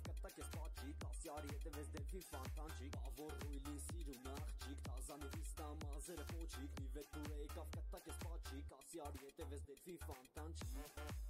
եկավ կտակ ես պաչիկ, ասյարի հետևես դելֆին ֆանտանչիկ, ավոր ռույլին սիրուն աղջիկ, տազանի վիստա մազերը պոչիկ, նիվետ դուր եկավ կտակ ես պաչիկ, ասյարի հետևես դելֆին ֆանտանչիկ